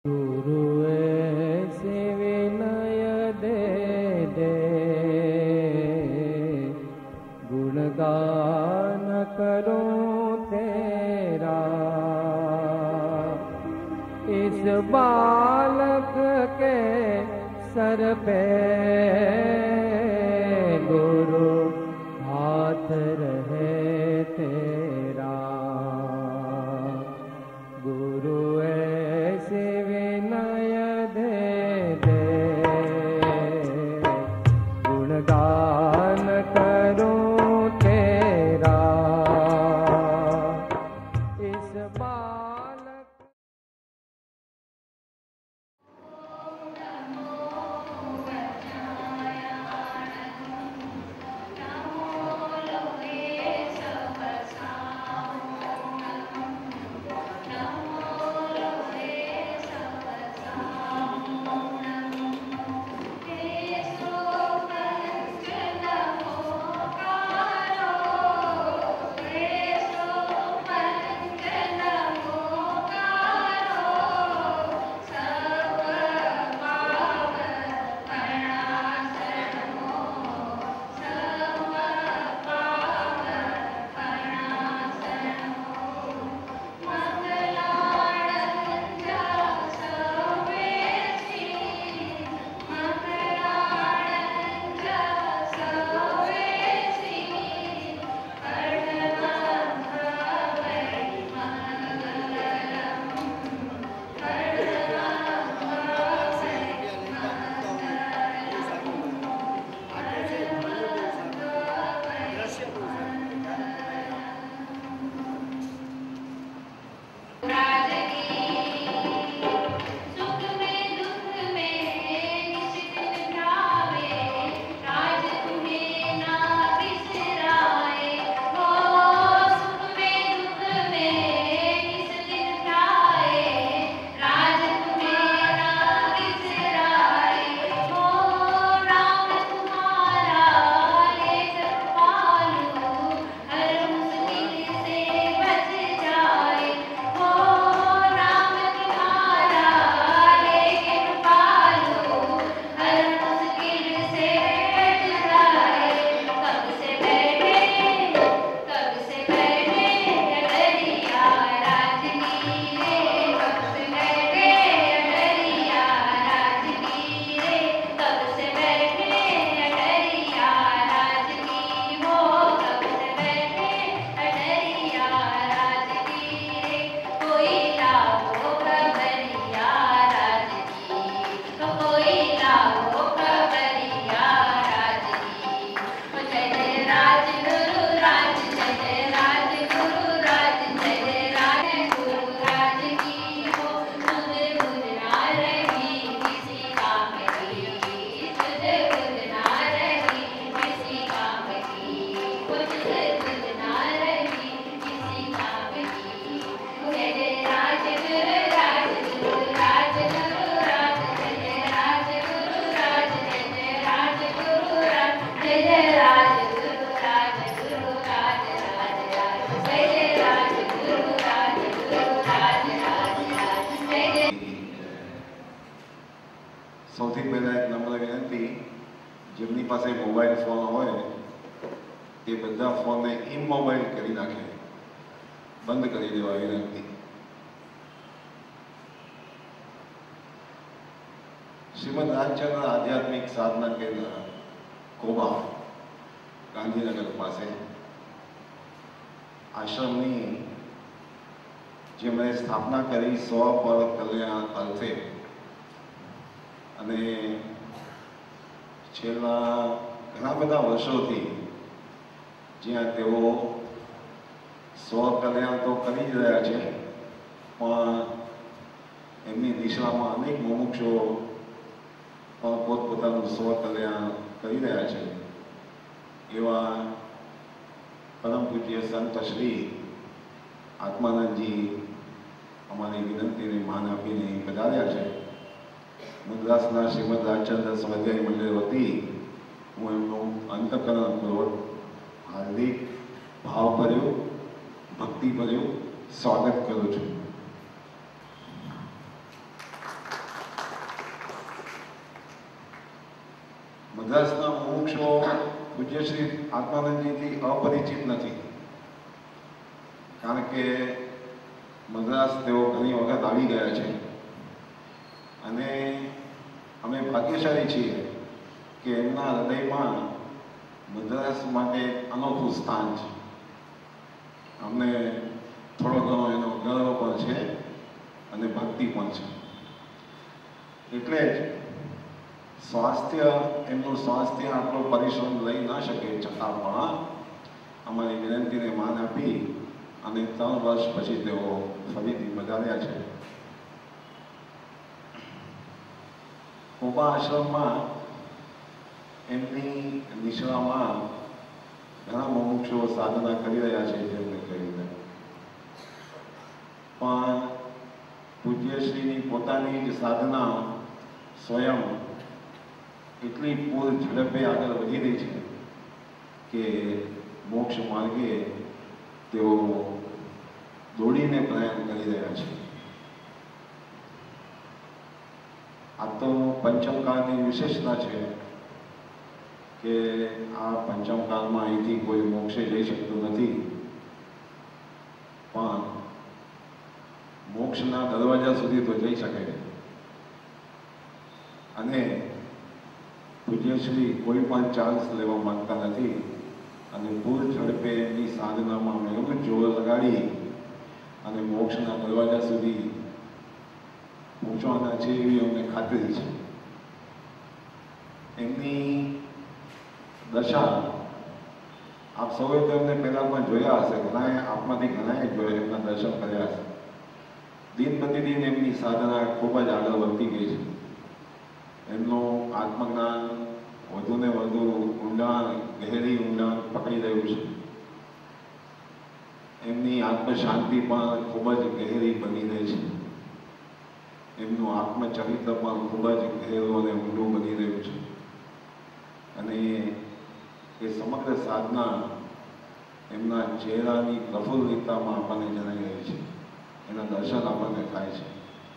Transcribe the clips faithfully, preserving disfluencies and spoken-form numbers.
गुरु ऐसे विनय दे दे, गुणगान करूं तेरा। इस बालक के सर पे गुरु हाथ रहे तेरा। गुरु ऐसे विनय दे दे, गुणगान करूं तेरा। इस बालक સૌથી પહેલા એક નમ્ર વિનંતી, જેમની પાસે મોબાઈલ ફોન હોય તે બધા ફોનને ઇમોબાઈલ કરી નાખે, બંધ કરી દેવા વિનંતી। શ્રીમદ રાજચંદ્ર આધ્યાત્મિક સાધના કેન્દ્ર કોબા ગાંધીનગર પાસે આશ્રમની જેમણે સ્થાપના કરી સ્વ પર કલ્યાણ અર્થે અને છેલ્લા ઘણા બધા વર્ષોથી જ્યાં તેઓ સ્વ કલ્યાણ તો કરી જ રહ્યા છે, પણ એમની દિશામાં અનેક મુમુક્ષુઓ પણ પોતપોતાનું સ્વ કલ્યાણ કરી રહ્યા છે। એવા પરમ પૂજ્ય સંત શ્રી આત્માનંદજી અમારી વિનંતીને માન આપીને પધાર્યા છે। મદ્રાસના શ્રીમદ રાજચંદ્ર સ્વાધ્યાય મંડળ વતી હું એમનું અંતઃકરણપૂર્વક હાર્દિક ભાવભર્યું ભક્તિભર્યું સ્વાગત કરું છું। મદ્રાસના મુમુક્ષો પૂજ્ય શ્રી આત્માનંદજીથી અપરિચિત નથી, કારણ કે મદ્રાસ તેઓ ઘણી વખત આવી ગયા છે અને અમે ભાગ્યશાળી છીએ કે એમના હૃદયમાં મદ્રાસ માટે અનોખું સ્થાન છે. અમને થોડો ઘણો એનો ગર્વ પણ છે અને ભક્તિ પણ છે. એટલે જ સ્વાસ્થ્ય એમનું સ્વાસ્થ્ય આટલો પરિશ્રમ લઈ ન શકે છતાં પણ અમારી વિનંતીને માન આપી અને ત્રણ વર્ષ પછી તેઓ ફરીથી પધાર્યા છે. કોબા આશ્રમમાં એમની નિશ્રામાં ઘણા મુમુક્ષો સાધના કરી રહ્યા છે, જેમને કહીને પણ પૂજ્યશ્રીની પોતાની જ સાધના સ્વયં એટલી પૂર ઝડપે આગળ વધી રહી છે કે મોક્ષ માર્ગે તેઓ દોડીને પ્રયાણ કરી રહ્યા છે. આ તો પંચમકાળની વિશેષતા છે કે આ પંચમકાળમાં અહીંથી કોઈ મોક્ષે જઈ શકતું નથી, પણ મોક્ષના દરવાજા સુધી તો જઈ શકે. અને પૂજ્યશ્રી કોઈ પણ ચાન્સ લેવા માંગતા નથી અને પૂર ઝડપે એમની સાધનામાં મેળવું જોર લગાડી અને મોક્ષના દરવાજા સુધી પહોંચવાના છે એવી અમને ખાતરી છે. એમની દશા આપ સૌએ તો એમને પહેલાં પણ જોયા હશે, ઘણાએ આપમાંથી ઘણાએ જોયા, એમના દર્શન કર્યા હશે. દિન પ્રતિદિન એમની સાધના ખૂબ જ આગળ વધતી ગઈ છે. એમનું આત્મજ્ઞાન વધુને વધુ ઊંડાણ, ગહેરી ઊંડાણ પકડી રહ્યું છે. એમની આત્મશાંતિ પણ ખૂબ જ ગહેરી બની રહી છે. એમનું આત્મચરિત્ર પણ ખૂબ જ ગહેરું અને ઊંડું બની રહ્યું છે. અને એ સમગ્ર સાધના એમના ચહેરાની પ્રફુલ્લિતતામાં આપણને જણાઈ રહી છે, એના દર્શન આપણને થાય છે.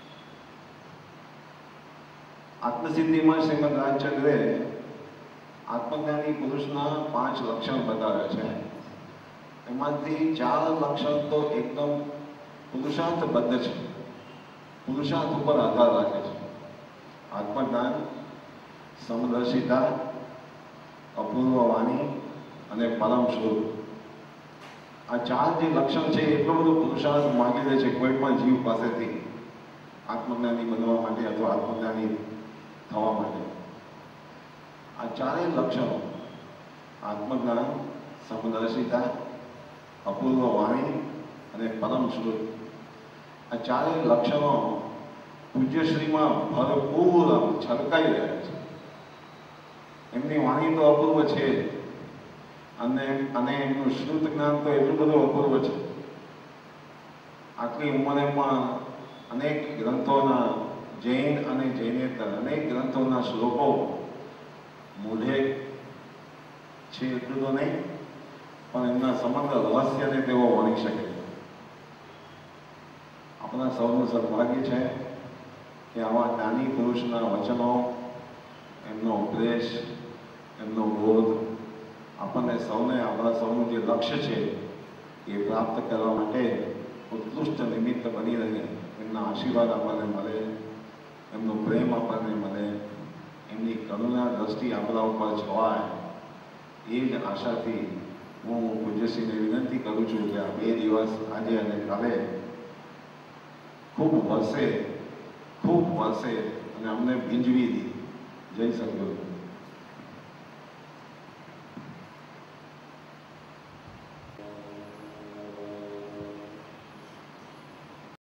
આત્મસિદ્ધિમાં શ્રીમદ રાજચંદ્રે આત્મજ્ઞાની પુરુષના પાંચ લક્ષણ બતાવ્યા છે. એમાંથી ચાર લક્ષણ તો એકદમ પુરુષાર્થબદ્ધ છે, પુરુષાર્થ ઉપર આધાર રાખે છે. આત્મજ્ઞાન, સમદર્શિતા, અપૂર્વ વાણી અને પરમ સ્વરૂપ. આ ચાર જે લક્ષણ છે એટલો બધો પુરુષાર્થ માગી લે છે કોઈ પણ જીવ પાસેથી આત્મજ્ઞાની બનવા માટે અથવા આત્મજ્ઞાની થવા માટે. આ ચારેય લક્ષણો આત્મજ્ઞાન, સમદર્શિતા, અપૂર્વ વાણી અને પરમ સ્વરૂપ, આ ચારેય લક્ષણો પૂજ્યશ્રીમાં ભરપૂર છલકાઈ રહ્યા છે. એમની વાણી તો અપૂર્વ છે અને અને એમનું શ્રુત જ્ઞાન તો એટલું બધું અપૂર્વ છે. આટલી ઉંમરે પણ અનેક ગ્રંથોના, જૈન અને જૈનેતર અનેક ગ્રંથોના શ્લોકો મોઢે છે એટલું તો નહીં, પણ એમના સમગ્ર રહસ્યને તેઓ વણી શકે. આપણા સૌનું સદભાગ્ય છે કે આવા જ્ઞાની પુરુષના વચનો, એમનો ઉપદેશ, એમનો બોધ આપણને સૌને, આપણા સૌનું જે લક્ષ્ય છે એ પ્રાપ્ત કરવા માટે ઉત્કૃષ્ટ નિમિત્ત બની રહે. એમના આશીર્વાદ આપણને મળે, એમનો પ્રેમ આપણને મળે, એમની કરુણા દ્રષ્ટિ આપણા ઉપર છવાય, એ જ આશાથી હું પૂજ્યશ્રીને વિનંતી કરું છું કે આ બે દિવસ આજે અને કાલે ખૂબ વરસે, ખૂબ વરસે અને અમને ભીંજવી દી. જય સદગુરુ.